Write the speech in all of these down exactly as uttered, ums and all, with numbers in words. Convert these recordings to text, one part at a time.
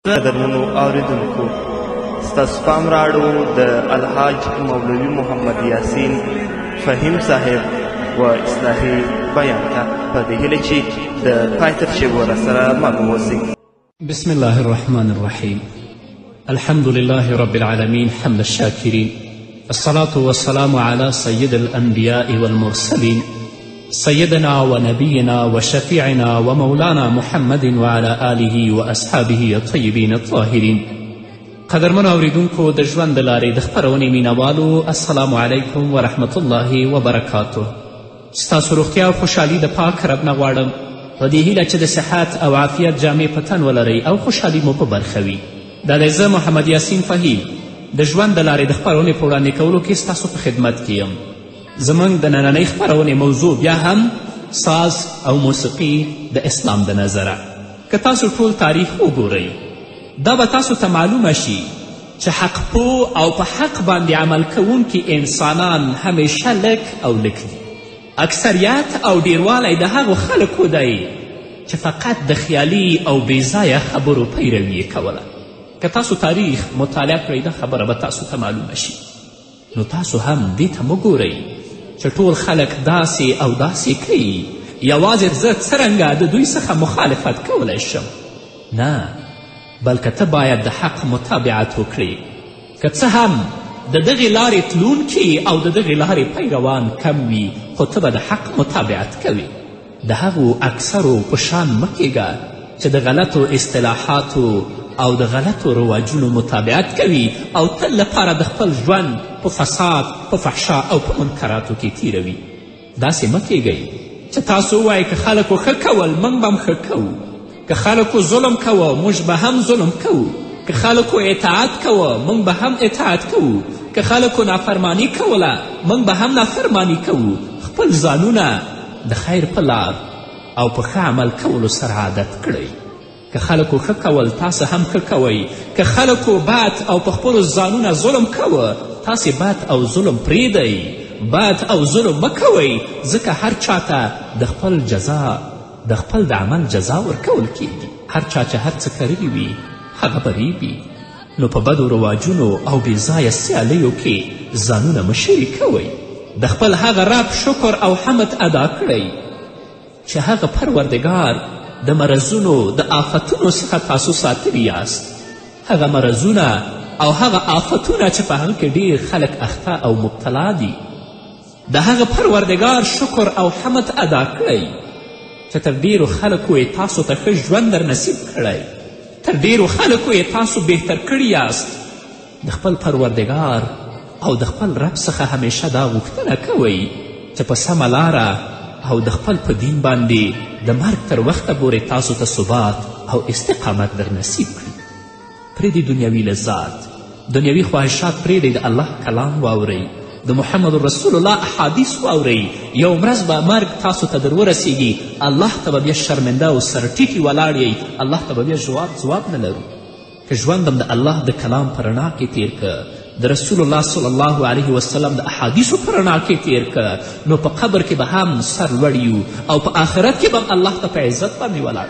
قدرمنو اوریدونکو ستاسو پام راړو د الحاج مولوي محمد یاسین فهیم صاحب و اصلاحي بیان ته په دې هیله چې د پای تر شیبو راسره مل واوسئ. بسم الله الرحمن الرحیم. الحمد لله رب العالمين حمد الشاكرين، الصلاة والسلام على سيد الأنبياء والمرسلين سيدنا ونبينا وشفيعنا ومولانا محمد وعلى آله وأصحابه الطيبين الطاهرين. قدرمنو اوریدونکو د ژوند د لارې د خپرونې مینوالو، السلام علیکم ورحمة الله وبرکاته. ستاسو روغتیا او خوشحالي د پاک رب نه غواړم په دې هیله چې د صحت او عافیت جامې په تن ولرئ او خوشحالي مو په برخه وي. دا دی زه محمد یاسین فهیم د ژوند د لارې د خپرونې په وړاندې کولو کې ستاسو په خدمت کې یم. زموږ د نننۍ خپرونې موضوع بیا هم ساز او موسیقي د اسلام د نظره. که تاسو ټول تاریخ وګورئ دا به تاسو ته معلومه شي چې حق پو او په حق باندې عمل کوونکي انسانان همیشه لږ او لږ دي. اکثریت او ډیروالی د هغو خلکو دی چې فقط د خیالي او بېځایه خبرو پیروي یې کوله. که تاسو تاریخ مطالعه کړئ دا خبره به تاسو ته معلومه شي. نو تاسو هم دې ته مه ګورئ چې ټول خلک داسې او داسې کوي، یوازې زه څرنګه د دوی څخه مخالفت کولی شم. نه، بلکې ته باید د حق متابعت وکړې. که څه هم د دغې لارې تلونکي او د دغې لارې پیروان کم وي، خو ته به د حق متابعت کوې. د هغو اکثرو په شان مه کیږه چې د غلطو اصطلاحاتو او د غلطو رواجونو متابعت کوي او تل لپاره د خپل ژوند په فساد، په فحشا او په منکراتو کې تیروي. داسې مه کیږئ چې تاسو ووایئ که خلکو ښه کول موږ به هم ښه کوو، که خلکو ظلم کوه موږ به هم ظلم کوو، که خلکو اطاعت کوه موږ به هم اطاعت کوو، که خلکو نافرمانی کوله موږ به هم نافرمانی کوو. خپل ځانونه د خیر په لار او په ښه عمل کولو سره عادت کړئ. که خلکو ښه کول تاسې هم ښه کوئ، که خلکو بد او په خپلو ځانونه ظلم کوه تاسې بد او ظلم پرېږدئ. بد او ظلم مه کوئ، ځکه هر چاته د خپل جزا د خپل د عمل جزا ورکول کیږي. هر چا چې هر څه کړي وي هغه به ریبي. نو په بدو رواجونو او بېځایه سیالیو کې ځانونه مه شریکوئ. د خپل هغه رب شکر او حمد ادا کړئ چې هغه پروردګار د مرضونو د آفتونو څخه تاسو ساتلي یاست. هغه مرضونه او هغه آفتونه چې په هغه کې ډیر خلک اخته او مبتلا دي، د هغه پروردګار شکر او حمد ادا کړئ چې تر ډیرو خلکو یې تاسو ته ښه ژوند در نصیب کړی، تر ډیرو خلکو یې تاسو بهتر کړي یاست. د خپل پروردګار او د خپل رب څخه همیشه دا غوښتنه کوئ چې په سمه لاره او د خپل په دین باندې د مرګ تر وخته پورې تاسو ته ثبات او استقامت در نصیب کړي. پرېږدئ دنیوي لذات، دنیوي خواهشات پرېږدئ، د الله کلام واورئ، د محمد رسول الله احادیث واورئ. یو ورځ به مرګ تاسو ته در ورسیږي، الله ته به بیا شرمنده او سرټیټي ولاړ یئ، الله ته به بیا جواب ځواب نه لرو. که ژوندم د الله د کلام په رڼا کې تیر که، د رسول الله صلی الله علیه وسلم د احادیثو په رڼا کې تیر که، نو په قبر کې به هم سر لوړ یو او په آخرت کې به الله ته په عزت باندې ولاړ.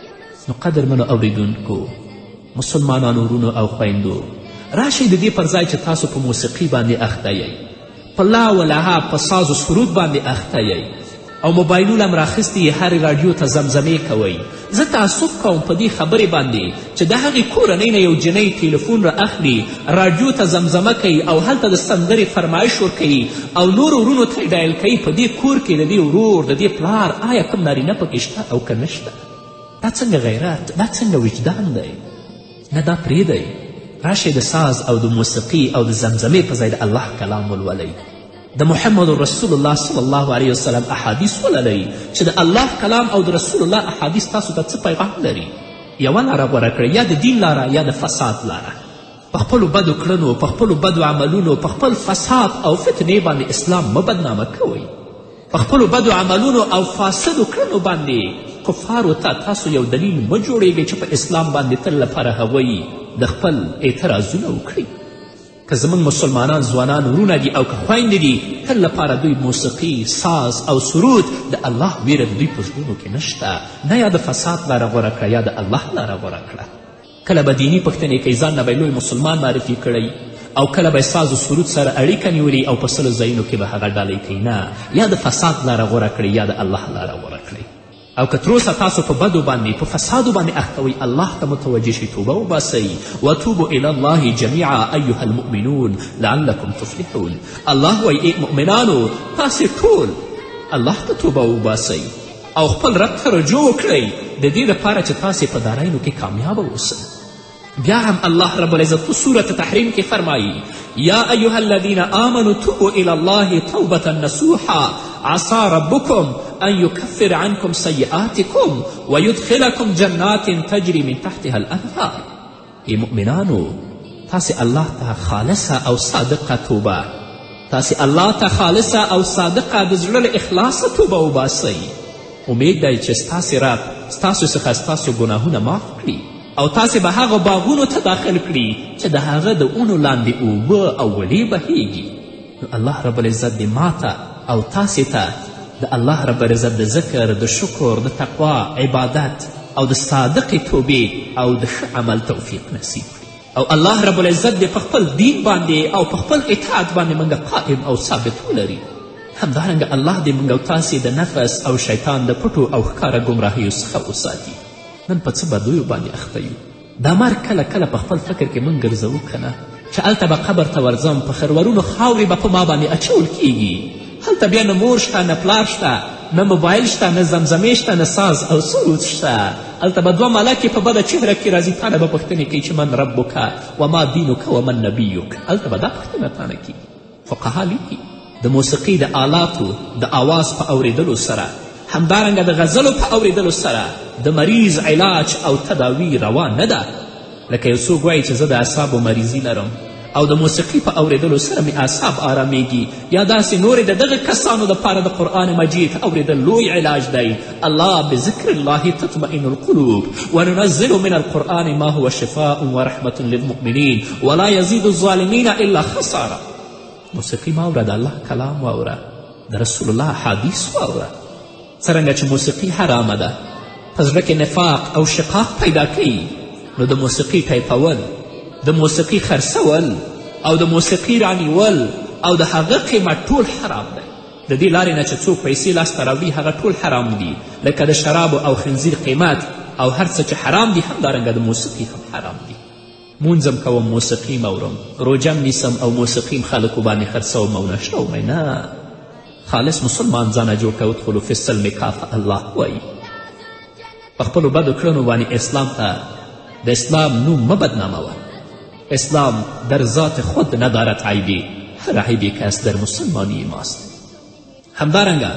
نو قدرمنو اوریدونکو، مسلمانانو ورونو او خویندو، راشئ د دې پر ځای چې تاسو په موسیقي باندې اخته یئ، په لا و لها په ساز و سرود باندې اخته یئ او موبایلونه هم راخیستي هرې راډیو ته زمزمې کوئ. زه تعصب کوم په دې خبرې باندې چې د هغې کورنۍ نه یو جنۍ تیلیفون را اخلي، راډیو ته زمزمه کوي او هلته د سندرې فرمایش ورکوي او نورو ورونو ته یې ډایل کوي. په دې کور کې د دې ورور د دې پلار آیا کوم نارینه پکې شته او که نشته؟ دا څنګه غیرت، دا څنګه وجدان دی؟ نه، دا پرېږدئ. راشئ د ساز او د موسیقي او د زمزمې په ځای د الله کلام ولولئ، د محمد رسول الله صلی الله علیه وسلم احادیث ولولئ چې د الله کلام او د رسول الله احادیث تاسو ته څه پیغام لري. یوه لاره غوره کړئ، یا د دین لاره یا د فساد لاره. په خپلو بدو کړنو، په خپلو بدو عملونو، په خپل فساد او فتنې باندې اسلام مه بدنامه کوئ. په خپلو بدو عملونو او فاسدو کړنو باندې کفارو ته تاسو یو دلیل مه جوړیږئ چې په اسلام باندې تل لپاره هغوی د خپل اعتراضونه وکړي. که زموږ مسلمانان ځوانان ورونه دي او که خویندې دي، تل لپاره دوی موسیقي، ساز او سرود، د الله ویره د دوی په زړونو کې نشته. نه یا د فساد لاره غوره کړه یا د الله لاره غوره کړه. کله به دیني پوښتنې کوي ځان نه به لوی مسلمان معرفي کړی او کله به ساز و سرود سره اړیکه نیولي او په سلو ځایونو کې به هغه ډالۍ کوي. نه، یا د فساد لاره غوره کړي یا د الله لاره غوره کړي. او که تروسه تاسو په بدو باندې په فسادو باندې اخته وئ، الله ته متوجه شئ، توبه وباسئ. وتوبوا الی الله جمیعا ایها المؤمنون لعلکم تفلحون. الله وایي ای مؤمنانو تاسې ټول الله ته توبه وباسئ او خپل رب ته رجوع وکړئ د دې لپاره چې تاسې په دارایینو کې کامیابه اوسئ. بیا هم الله رب العزت په صورت تحریم کې فرمایي یا ایها الذین آمنوا توبوا الی الله توبة نصوحا عسى ربکم ان یکفر عنکم سیئاتکم ویدخلکم جنات تجری من تحتها الانهار. ای مؤمنانو تاسې الله ته خالصه او صادقه توبه تاسې الله ته خالصه او صادقه د زړه له اخلاصه توبه وباسئ. امید دی چې ستاسې رب ستاسو څخه ستاسو ګناهونه معاف کړي او تاسې به هغه باغونو ته داخل کړي چې د هغه د اونو لاندې اوبه او ولې بهیږي. نو الله رب العزت دې ماته او تاسې ته د الله رب العزت د ذکر، د شکر، د تقوا، عبادت او د صادقې توبې او د ښه عمل توفیق نصیب کړي او الله رب العزت دې په خپل دین باندې او په خپل اطاعت باندې موږ قائم او ثابت ولري. همدارنګه الله دې موږ او تاسې د نفس او شیطان د پټو او ښکاره ګمراهیو څخه وساتي. نن په څه بدویو باندې اخته یو. دا مرګ کله کله په خپل فکر کې موږ ګرځوو که نه چې هلته به قبر ته ورځم، په خرورونو خاورې به په ما باندې اچول کیږي. هلته بیا نه مور شته، نه پلار شته، نه موبایل شته، نه زمزمې شته، نه ساز او سرود شته. هلته به دوه ملکې په بده چهره کې راځي، تانه به پوښتنې کوي چې من ربک وما دینک ومن نبیک. هلته به دا پوښتنه تانه کیږي. فقها لیکي د موسیقي د آلاتو د آواز په اورېدلو سره، همدارنګه د غزلو په اورېدلو سره د مریض علاج او تداوی روا نه ده. لکه یو څوک وایي چې زه د اعصابو مریضي لرم او د موسیقي په اورېدلو سره مې اعصاب آرامیږي، یا داسې نورې د دغه کسانو دپاره د قرآن مجید اورېدل لوی علاج دی. الله بذکر الله تطمئن القلوب وننزل من القرآن ما هو شفاء ورحمة للمؤمنین ولا یزید الظالمین الا خسارا. موسیقي مه اوره، د الله کلام واوره، د رسول الله حدیث واوره. څرنګه چې موسیقي حرامه ده، په زړه کې نفاق او شقاق پیدا کوي، نو د موسیقي ټایپول، د موسیقي خرڅول او د موسیقي رانیول او د هغه قیمت ټول حرام دی. د دې لارې نه چې څوک پیسې لاسته راوړي هغه ټول حرام دي، لکه د شرابو او خنزیر قیمت او هر څه چې حرام دي همدارنګه د موسیقي هم حرام دي. مونځم کوم موسیقي مورم، روجم نیسم او موسیقي م خلکو باندې خرڅوم او نشروم. نه، خالص مسلمان ځانه جوړ که ادخلو فی السلم کافه. الله وایي په خپلو بدو کړنو باندې اسلام ته د اسلام نوم مه بدناموه. اسلام در ذات خود ندارد عیبی، هر عیبی که است در مسلمانی ماست. همدارنګه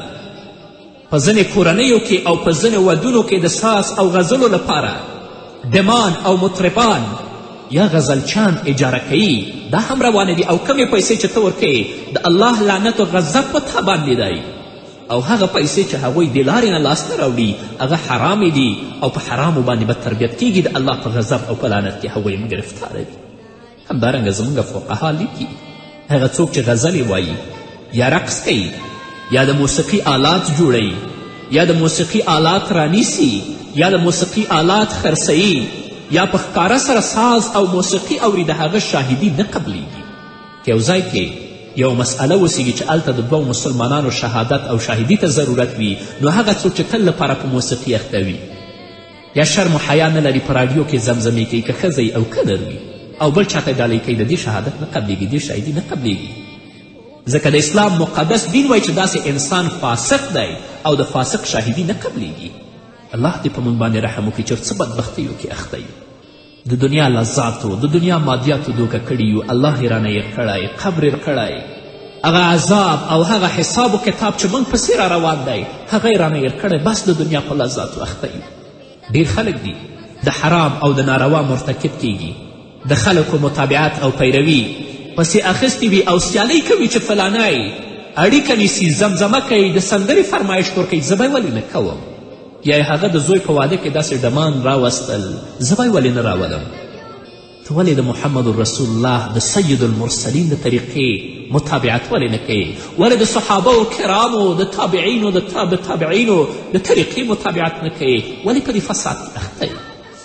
په ځینې کورنیو کې او په ځینې ودونو کې د ساز او غزلو لپاره دمان او مطربان یا غزلچان اجاره کوي، دا هم روانه دي. او کمې پیسې چې ته ورکوې د الله لعنت و غضب په تا باندې دی، او هغه پیسې چې هغوی د لارې نه لاسته راوړي هغه حرامې دي او په حرامو باندې به تربیت کیږي. د الله په غضب او په لعنت کې هغوی هم ګرفتاره دي. همدارنګه زموږ فقها لیکي هغه څوک چې غزلې وایي یا رقص کوي یا د موسیقي آلات جوړوي یا د موسیقي آلات رانیسي یا د موسیقي آلات خرڅوي یا په ښکاره سره ساز او موسیقي اوري، د هغه شاهدي نه قبلیږي. که یو ځای کې یو مسئله وسیږي چې هلته د دوو مسلمانانو شهادت او شاهدي ته ضرورت وي، نو هغه څوک چې تل لپاره په موسیقي اخته وي یا شرم و حیا نه لري، په راډیو کې زمزمې کوي، که ښځه او که نر وي او بل چاته ډالۍ کوي، د دې شهادت نه قبلیږي، دې شاهدي نه قبلیږي. ځکه د اسلام مقدس دین وایي چې داسې انسان فاسق دی او د فاسق شاهدي نه قبلیږي. الله دې په موږ باندې رحم وکړي چې څه بدبختیو کې اخته یو، د دنیا لذاتو د دنیا مادیاتو دوکه کړي یو. الله یې رانه یې کړی، قبر یې کړی، هغه عذاب او هغه حساب و کتاب چې موږ پسې را روان دی هغه یې رانه یې کړی، بس د دنیا په لذاتو اخته یو. ډېر خلک دي د حرام او د ناروا مرتکب کیږي، د خلکو متابعت او پیروي پسې اخیستې وي او سیالۍ کوي چې فلانی اړیکه نیسي، زمزمه کوي، د سندرې فرمایش ورکوي، زه به یې ولې نه کوم. یا هغه د زوی په واده کې داسې ډمان راوستل، زه به یې ولې نه راولم. ته ولې د محمد رسول الله د سید المرسلین د طریقې متابعت ولې نه کوې؟ ولې د صحابه و کرامو د تابعینو د تابع تابعینو د طریقې متابعت نه کوې؟ ولې په دې فساد کې اخته یې؟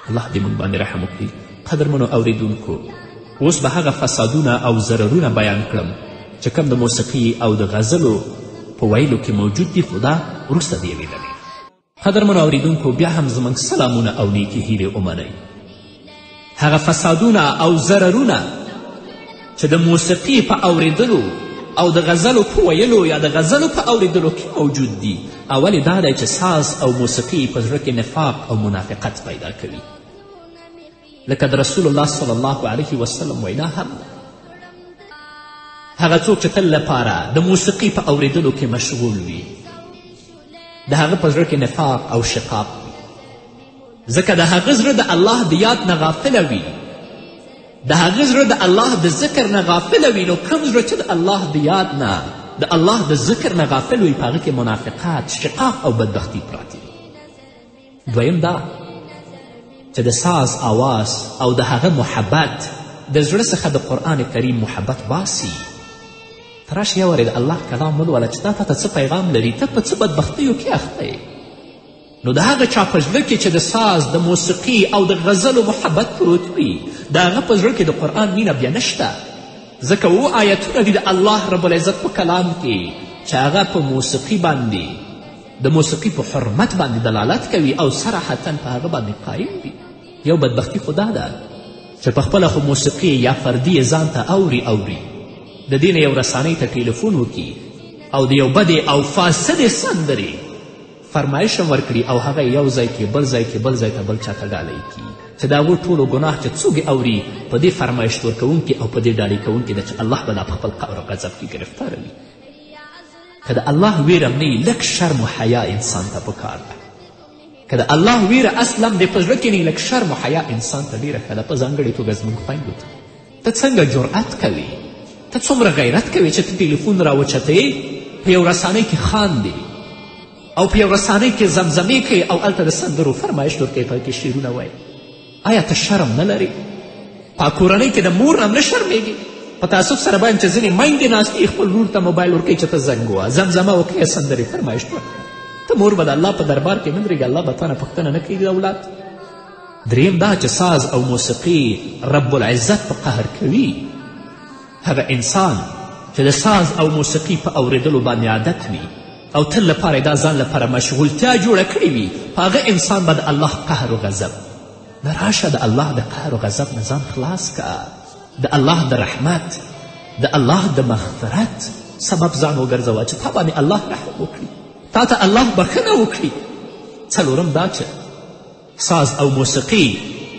الله دې موږ باندې رحم وکړي. قدرمنو اوریدونکو، اوس به هغه فسادونه او ضررونه بیان کړم چې کوم د موسیقي او د غزلو په ویلو کې موجود دي، خو دا وروسته د یوې ډلې. قدرمنو اوریدونکو، بیا هم زموږ سلامونه او نیکې هیلې ومنئ. هغه فسادونه او ضررونه چې د موسیقي په اوریدلو او د غزلو په ویلو یا د غزلو په اوریدلو کې موجود دي، اول دا دی چې ساز او موسیقي په زړه کې نفاق او منافقت پیدا کوي. لکه د رسول الله صلی الله علیه وسلم وینا هم هغه څوک چې تل لپاره د موسیقي په اوریدلو کې مشغول وي، د هغه په زړه کې نفاق او شقاق وي، ځکه د هغه زړه د الله د یاد نه غافله وي، د هغه زړه د الله د ذکر نه غافله وي. نو کوم زړه چې د الله د یاد نه د الله د ذکر نه غافل وي، په هغه کې منافقات، شقاق او بدبختي پراتې وي. دویم دا چې د ساز آواز او د هغه محبت د زړه څخه د قرآن کریم محبت باسي. ته راشي یو وارې د الله کلام ولوله چې دا تا ته څه پیغام لري، ته په څه بدبختیو کې اخته یې. نو د هغه چا په زړه کې چې د ساز، د موسیقي او د غزلو محبت پروت وي، د هغه په زړه کې د قرآن مینه بیا نشته، ځکه اوه آیتونه دي د الله رب العزت په کلام کې چې هغه په موسیقي باندې د موسیقي په حرمت باندې دلالت کوي او صراحتا په هغه باندې قایم وي. یو بدبختي خو دا ده چې په خپله خو موسیقي یا فردي یې ځان ته اوري اوري د دې نه یو رسانۍ ته ټیلیفون وکړي او د یو بدې او فاسدې سندرې فرمایش هم ورکړي او هغه یو ځای کې بل ځای کې بل ځای ته بل چاته ډالۍ کړي چې د هغو ټولو ګناه چې څوک اوري په دې فرمایش ورکوونکي او په دې ډالۍ کوونکي ده چې الله به دا په خپل قهر او غضب کې ګرفتاروي. که د الله ویره نه وي، لږ شرم و حیا انسان ته پکار ده. که د الله ویره اصلا د په زړه کې نه لږ شرم و حیا انسان ته ډېره ښه ده. په ځانګړې توګه زموږ خویندو ته ته څنګه جرأت کوې، ته څومره غیرت کوې چې ته ټلیفون راوچتې په یو رسانۍ کې خاندې او په یو رسانۍ کې زمزمې کوي او هلته د سندرو فرمایش ورکوي، په کې شعرونه وایي. آیا ته شرم نه لرې؟ په کورنۍ کې د مور نه هم نه شرمېږي؟ په تاسف سره باید چې ځینې میندې ناستې خپل ورور ته موبایل ورکوي چې ته زنګ ووهه، زمزمه وکړي، سندرې فرمایش ورکړه. ته مور به د الله په دربار کې نه درېږي، الله به تا نه پوښتنه نه کوي د اولاد. دریم دا چې ساز او موسیقي رب العزت په قهر کوي. هغه انسان چې د ساز او موسیقي په اوریدلو باندې عادت وي او تل لپاره دا ځان لپاره مشغولتیا جوړه کړې وي، په هغه انسان به د الله قهر و غضب نه راشه. د الله د قهر و غضب نه ځان خلاص که، د الله د رحمت، د الله د مغفرت سبب ځان وګرځوه چې تا باندې الله رحم وکړي، تا ته الله بخښنه وکړي. څلورم دا چې ساز او موسیقي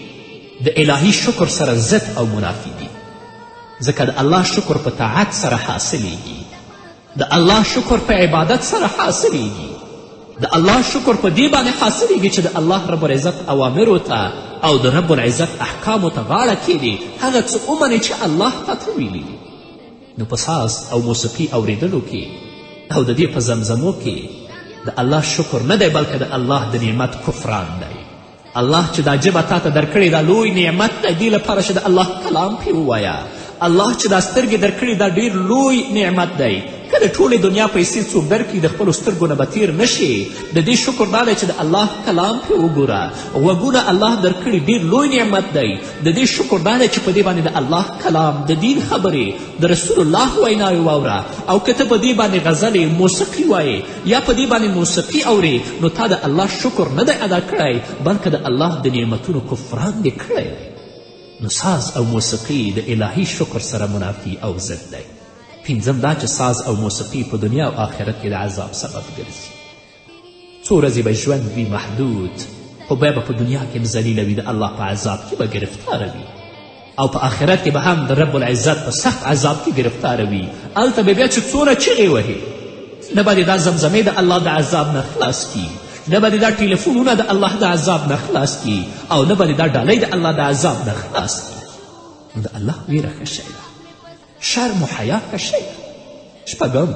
د الهي شکر سره ضد او منافي دي، ځکه د الله شکر په طاعت سره حاصلیږي، د الله شکر په عبادت سره حاصلیږي، د الله شکر په دې باندې حاصلیږي چې د الله رب العزت اوامرو ته او د رب العزت احکامو ته غاړه کیږي، هغه څه ومنې چې الله تا ته ویلي دي. نو په ساز او موسیقي اوریدلو کې او د دې په زمزمو کې د الله شکر نه دی، بلکې د الله د نعمت کفران دی. الله چې دا ژبه تا ته درکړې دا لوی نعمت دی، دې لپاره چې د الله کلام پرې ووایه. الله چې دا سترګې درکړي دا ډېر لوی نعمت دی. که د ټولې دنیا پیسې څوک درکړي د خپلو سترګو نه به تیر نشي. د دې شکر دا دی چې د الله کلام پرې وګوره. غوږونه الله درکړي ډېر لوی نعمت دی. د دې شکر دا دی چې په دې باندې د الله کلام، د دین خبرې، د رسول الله ویناوې واوره. او که ته په دې باندې غزلې، موسیقي وایې یا په دې باندې موسیقي اورې، نو تا د الله شکر نه دی ادا کړی، بلکې د الله د نعمتونو کفران دې کړی دی. نو ساز او موسیقي د الهي شکر سره منافي او ضد دی. پنځم دا چې ساز او موسیقي په دنیا او آخرت کې د عذاب سبب ګرځي. څو ورځې به ژوند وي محدود، خو بیا به په دنیا کې هم ذلیله وي، د الله په عذاب کې به ګرفتاره وي، او په آخرت کې به هم د رب العزت په سخت عذاب کې ګرفتاره وي. هلته به بیا چې څومره چغې وهي، نه به دا زمزمې د الله د عذاب نه خلاص کړي، نه به دا ټلیفونونه د الله د عذاب نه خلاص کړي، او نه به دا ډالۍ د الله د عذاب نه خلاص کړي. د الله ویره ښه شی ده، شرم و حیا ښه شی ده. شپږم،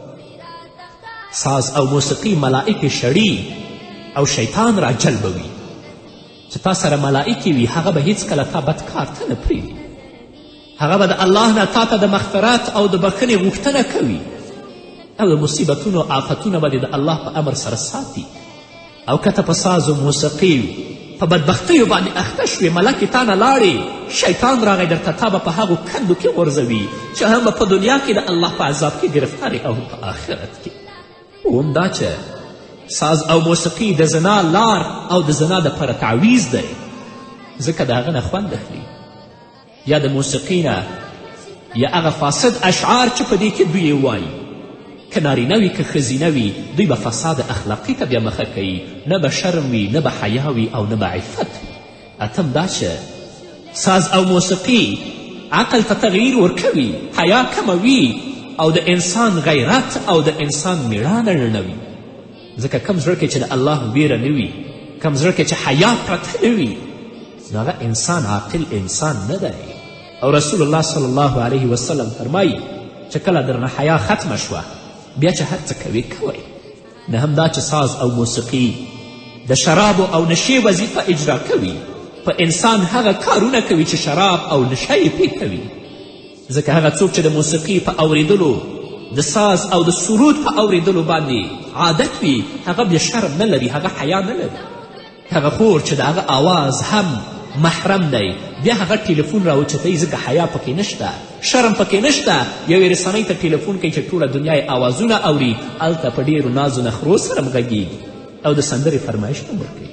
ساز او موسیقي ملائکې شړي او شیطان را جلبوي. چې تا سره ملائکې وي، هغه به هیڅکله تا بد کار ته نه پرېږدي، هغه به د الله نه تا ته د مغفرت او د بخښنې غوښتنه کوي، او د مصیبتونو آفتونه به د الله په امر سره ساتي. او که ته په ساز و موسیقي په بدبختیو باندې اخته شوې ملکې تا نه لاړې شیطان راغی درته تا به په هغو کندو کې غورځوي چې هم په دنیا کې د الله په عذاب کې ګرفتارې او هم په آخرت کې اوم دا چې ساز او موسیقي د زنا لار او د زنا دپاره تعویض دی ځکه د هغه نه خوند اخلي یا د موسیقي نه یا هغه فاسد اشعار چې په دې کې دوی یې وایي که نارینه وي که ښځینه وي دوی به فساد اخلاقي ته بیا مخه کوي نه به شرم وي نه به حیا وي او نه به عفت وي اتم دا چې ساز او موسیقي عقل ته تغییر ورکوي حیا کموي او د انسان غیرت او د انسان میړانه ړنوي ځکه کم زړه کې چې د الله ویره نه وي کم زړه کې چې حیا پرته نه وي نو هغه انسان عاقل انسان نه دی او رسول الله صلی الله علیه وسلم فرمایي چې کله درنه حیا ختمه شوه بیا چې هر څه کوي کوئ نه هم دا چې ساز او موسیقي د شرابو او نشې وظیفه اجرا کوي په انسان هغه کارونه کوي چې شراب او نشه یې پې کوي ځکه هغه څوک چې د موسیقي په اوریدلو د ساز او د سرود په اوریدلو باندې عادت وي هغه بیا شرم نه لري هغه حیا نه لري هغه خور چې د هغه آواز هم محرم دی بیا هغه ټلیفون راوچتوي ځکه حیا پکې نشته شرم پکې نشته یوې رسنۍ ته ټلیفون کوي چې ټوله دنیا یې آوازونه اوري هلته په ډیرو نازو نخرو سره هم غږیږي او د سندرې فرمایش هم ورکوي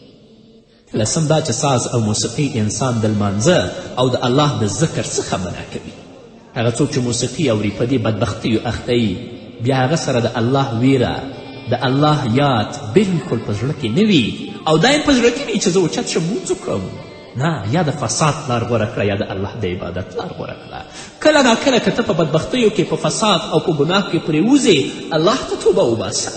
لسم دا چې ساز او موسیقي انسان د لمانځه او د الله د ذکر څخه منع کوي هغه څوک چې موسیقي اوري په دې بدبختیو اخته یي بیا هغه سره د الله ویره د الله یاد بلکل په زړه کې نه وي او دا یې په زړه کې وي چې زه اوچت شم لمونځ وکړم نه یا د فساد لار غوره کړه یا د الله د عبادت لار غوره کړه کله ناکله که ته په بدبختیو کې په فساد او په ګناه کې پرېوځې الله ته توبه وباسه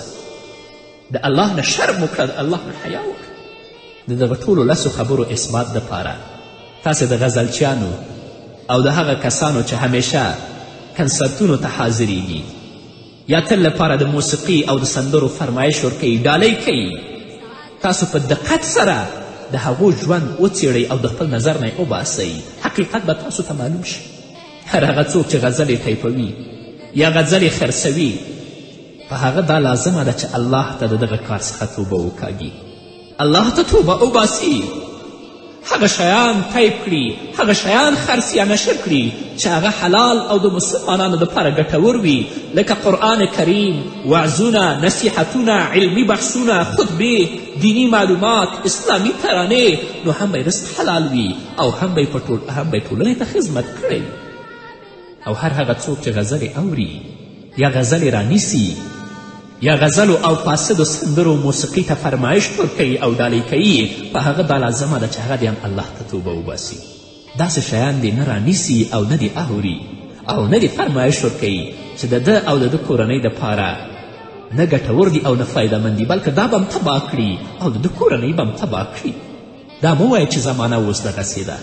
د الله نه شرم وکړه د الله نه حیا وکړه د دغه ټولو لسو خبرو اثبات دپاره تاسې د غزلچیانو او د هغه کسانو چې همیشه کنسرتونو ته حاضریږي یا تل لپاره د موسیقي او د سندرو فرمایش ورکوي ډالۍ کوي تاسو په دقت سره د هغو ژوند وڅیړئ او د خپل نظر نه یې وباسئ حقیقت به تاسو ته معلوم شي هر هغه څوک چې غزلې ټیپوي یا غزلې خرڅوي په هغه دا لازمه ده چې الله ته د دغه کار څخه توبه وکاږي الله ته توبه وباسي هغه شیان ټایپ کړي هغه شیان خرڅ یا نشر کړي چې هغه حلال او د مسلمانانو دپاره ګټور وي لکه قرآن کریم وعظونه نصیحتونه علمي بحثونه خطبې دینی معلومات اسلامي ترانې نو هم به رزق حلال وي او هم به یې هم به ټولنې ته خدمت کړی او هر هغه څوک چې غزلې اوري یا غزلې رانیسي یا غزلو او فاسدو سندرو موسیقي ته فرمایش ورکوي او ډالۍ کوي په هغه دا لازمه ده چې هغه دې هم الله ته توبه وباسي داسې شیان دې نه رانیسي او نه دې اوري او نه دې فرمایش ورکوي چې د ده او د ده کورنۍ دپاره نه ګټور دي او نه فایدهمند دي بلکې دا به هم تباه کړي او د ده کورنۍ به هم تباه کړي دا مه وایه چې زمانه اوس دغسې ده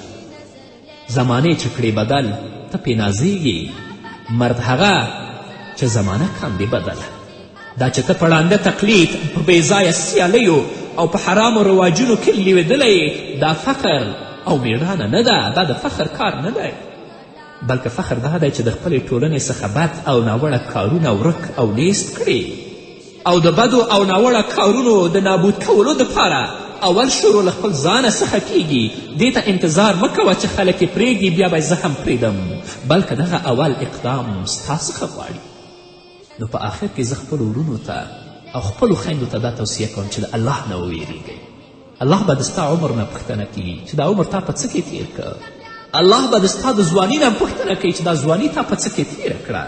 زمانې چې کړې بدل ته پې نازېږي مرد هغه چې زمانه کاندې بدله دا چې ته په ړانده تقلید په بېځایه سیالیو او په حرامو رواجونو کې لوېدلی دا فخر او میړانه نه ده دا د فخر کار نه دی بلکې فخر دا دی چې د خپلې ټولنې څخه بد او ناوړه کارونه ورک او نیست کړي او د بدو او ناوړه کارونو د نابود کولو دپاره اول شروع له خپل ځانه څخه کیږي دې ته انتظار مه کوه چې خلک یې پرېږدي بیا به زه هم پرېږدم بلکې دغه اول اقدام ستا څخه غواړي نو په آخر کې زه خپلو ورونو ته او خپلو خویندو ته دا توصیه کوم چې د الله نه وویرېږئ الله به د ستا عمر نه پوښتنه کوي چې دا عمر تا په څه کې تیر که الله به د ستا د ځواني نه پوښتنه کوي چې دا ځواني تا په څه کې تیره کړه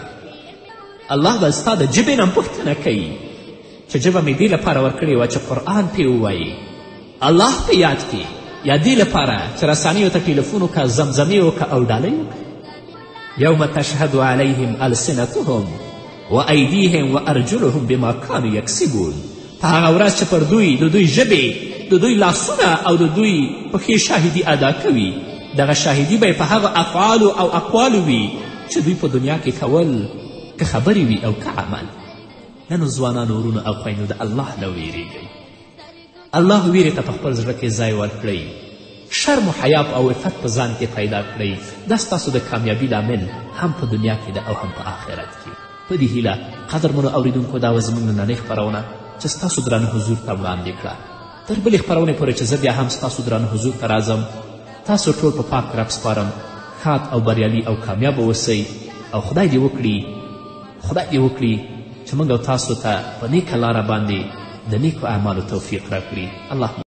الله به ستا د ژبې نه پوښتنه کوي چې ژبه مې دې لپاره ورکړې وه چې قرآن پې ووایي الله په یاد کې یا دې لپاره چې رسانیو ته ټلیفون وکړه زمزمې وکړه او ډالۍ وکړه یوم تشهد علیهم السنتهم و ایدیهم و ارجلهم بما کانو یکسبون په هغه ورځ چې پر دوی د دوی ژبې د دوی لاسونه او د دوی پښې شاهدي ادا کوي دغه شاهدي به په هغه افعالو او اقوالو وي چې دوی په دنیا کې کول که خبرې وي او که عمل ننو ځوانانو ورونو او خویندو د الله نه ویرېږئ الله ویرې ته په خپل زړه کې ځای ورکړئ شرم و حیا او عفت په ځان کې پیدا کړئ دا ستاسو د کامیابي لامل هم په دنیا کې ده او هم په آخرت کې په دې هیله قدرمنو اوریدونکو دا وه زموږ نننۍ خپرونه چې ستاسو درانه حضور ته وړاندې کړه تر بلې خپرونې پورې چې زه بیا هم ستاسو درانه حضور ته راځم تاسو ټول په پاک رب سپارم ښاد او بریالي او کامیاب اوسئ او خدای دې وکړي خدای دې وکړي چې موږ او تاسو ته په نیکه لاره باندې د نیکو اعمالو توفیق راکړي. اللهم